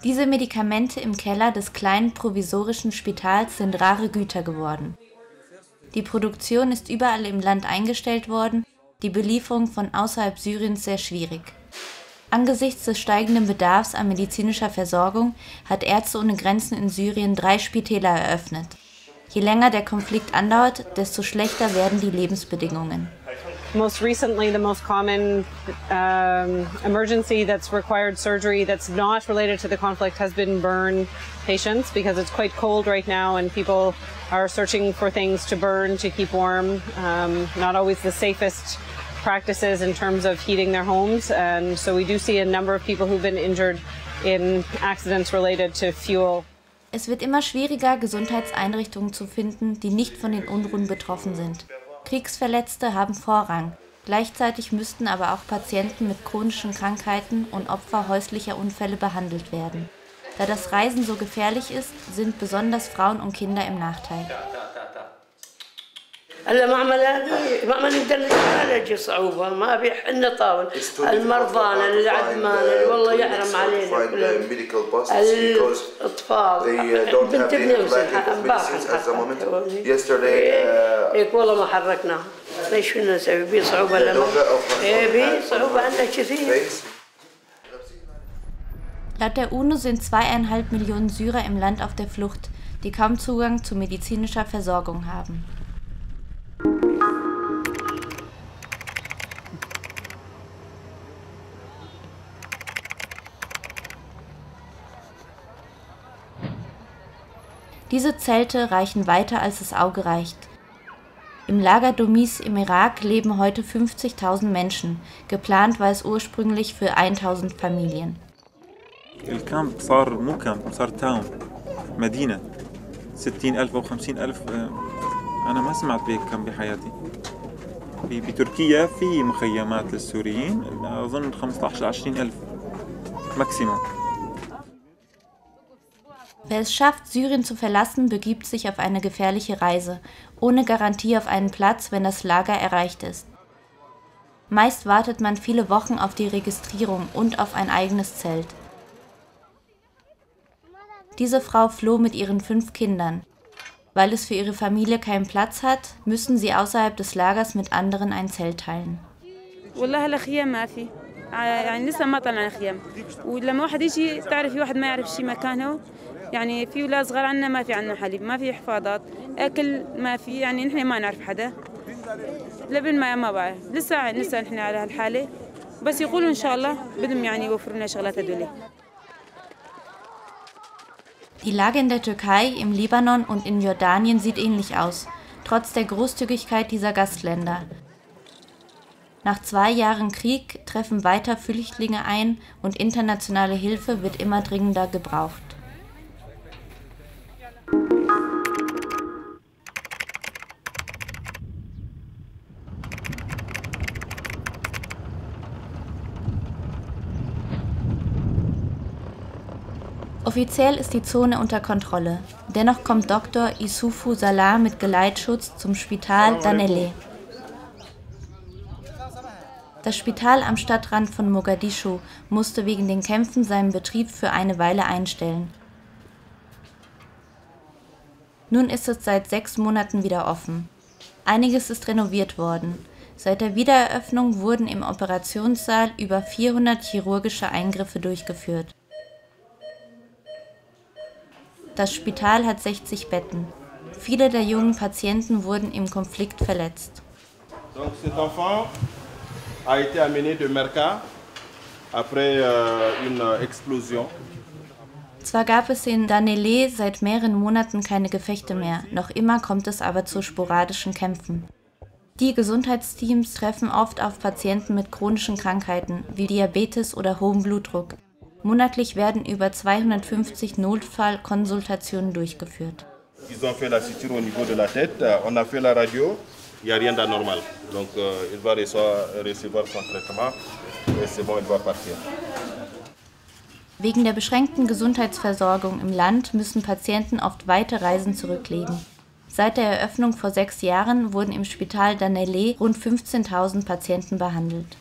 Diese Medikamente im Keller des kleinen provisorischen Spitals sind rare Güter geworden. Die Produktion ist überall im Land eingestellt worden, die Belieferung von außerhalb Syriens sehr schwierig. Angesichts des steigenden Bedarfs an medizinischer Versorgung hat Ärzte ohne Grenzen in Syrien 3 Spitäler eröffnet. Je länger der Konflikt andauert, desto schlechter werden die Lebensbedingungen. Most recently, the most common emergency that's required surgery that's not related to the conflict has been burn patients, because it's quite cold right now and people are searching for things to burn to keep warm. Not always the safest practices in terms of heating their homes, and so we do see a number of people who've been injured in accidents related to fuel. Es wird immer schwieriger, Gesundheitseinrichtungen zu finden, die nicht von den Unruhen betroffen sind. Kriegsverletzte haben Vorrang. Gleichzeitig müssten aber auch Patienten mit chronischen Krankheiten und Opfer häuslicher Unfälle behandelt werden. Da das Reisen so gefährlich ist, sind besonders Frauen und Kinder im Nachteil. هلا معمل نقدر نعالج صعوبة ما في عندنا طاول المرضى العدمان والله يحرم علينا الأطفال بنت ابني امبارح هيك والله ما حركناهم ليش شو نسوي بيه صعوبة لنا بيه صعوبة عندنا كثير. Laut der UNO sind 2,5 Millionen Syrer im Land auf der Flucht, die kaum Zugang zu medizinischer Versorgung haben. Diese Zelte reichen weiter, als das Auge reicht. Im Lager Domis im Irak leben heute 50.000 Menschen. Geplant war es ursprünglich für 1.000 Familien. الكامب صار مو كامب، صار تاون، مدينة 60,000 أو 50,000. أنا ما سمعت بهيك كم بحياتي. بتركيا في مخيمات للسوريين أظن 15-20,000 ماكسيموم. Wer es schafft, Syrien zu verlassen, begibt sich auf eine gefährliche Reise, ohne Garantie auf einen Platz, wenn das Lager erreicht ist. Meist wartet man viele Wochen auf die Registrierung und auf ein eigenes Zelt. Diese Frau floh mit ihren 5 Kindern. Weil es für ihre Familie keinen Platz hat, müssen sie außerhalb des Lagers mit anderen ein Zelt teilen. يعني لسه ما طلعنا خيام، ولما واحد يجي تعرف في واحد ما يعرف شي مكانه، يعني في اولاد صغار عندنا ما في عندنا حليب، ما في حفاضات، اكل ما في، يعني نحن ما نعرف حدا، لبن ما بعرف، لسه نحن على هالحاله، بس يقولوا ان شاء الله بدهم يعني يوفروا لنا شغلات هذول. Die Lage in der Türkei, im Libanon und in Jordanien sieht ähnlich aus, trotz der Großzügigkeit dieser Gastländer. Nach 2 Jahren Krieg treffen weiter Flüchtlinge ein und internationale Hilfe wird immer dringender gebraucht. Offiziell ist die Zone unter Kontrolle. Dennoch kommt Dr. Issoufou Salah mit Geleitschutz zum Spital Daneleh. Das Spital am Stadtrand von Mogadischu musste wegen den Kämpfen seinen Betrieb für eine Weile einstellen. Nun ist es seit 6 Monaten wieder offen. Einiges ist renoviert worden. Seit der Wiedereröffnung wurden im Operationssaal über 400 chirurgische Eingriffe durchgeführt. Das Spital hat 60 Betten. Viele der jungen Patienten wurden im Konflikt verletzt. A été amené de Merka après une explosion. Zwar gab es in Daneleh seit mehreren Monaten keine Gefechte mehr, noch immer kommt es aber zu sporadischen Kämpfen. Die Gesundheitsteams treffen oft auf Patienten mit chronischen Krankheiten wie Diabetes oder hohem Blutdruck. Monatlich werden über 250 Notfallkonsultationen durchgeführt. Ils ont fait la suture au niveau de la tête, on a fait la radio. Il n'y a rien d'anormal. Donc il va recevoir son traitement et c'est bon, il va partir. Wegen der beschränkten Gesundheitsversorgung im Land müssen Patienten oft weite Reisen zurücklegen. Seit der Eröffnung vor 6 Jahren wurden im Spital Daneleh rund 15.000 Patienten behandelt.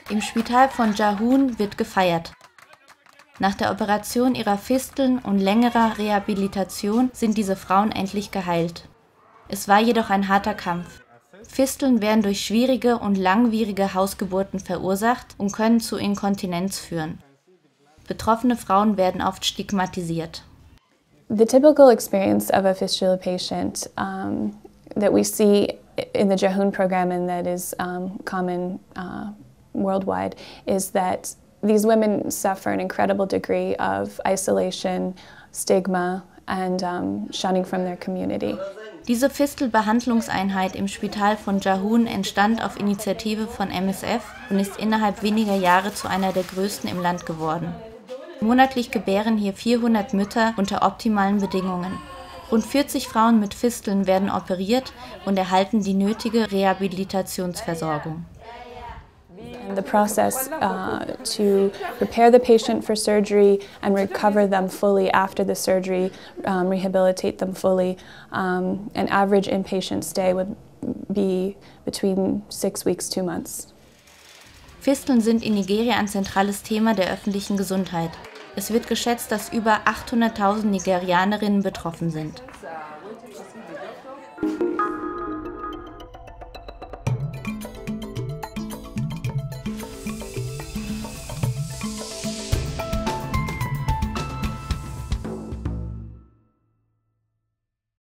Im Spital von Jahun wird gefeiert. Nach der Operation ihrer Fisteln und längerer Rehabilitation sind diese Frauen endlich geheilt. Es war jedoch ein harter Kampf. Fisteln werden durch schwierige und langwierige Hausgeburten verursacht und können zu Inkontinenz führen. Betroffene Frauen werden oft stigmatisiert. The typical experience of a fistula patient that we see in the Jahun program and that is common worldwide is that these women suffer an incredible degree of isolation, stigma and shunning from their community. Diese Fistelbehandlungseinheit im Spital von Jahun entstand auf Initiative von MSF und ist innerhalb weniger Jahre zu einer der größten im Land geworden. Monatlich gebären hier 400 Mütter unter optimalen Bedingungen. Rund 40 Frauen mit Fisteln werden operiert und erhalten die nötige Rehabilitationsversorgung. The process to prepare the patient for surgery and recover them fully after the surgery, rehabilitate them fully. An average inpatient stay would be between 6 weeks, 2 months. Fisteln sind in Nigeria ein zentrales Thema der öffentlichen Gesundheit. Es wird geschätzt, dass über 800.000 Nigerianerinnen betroffen sind.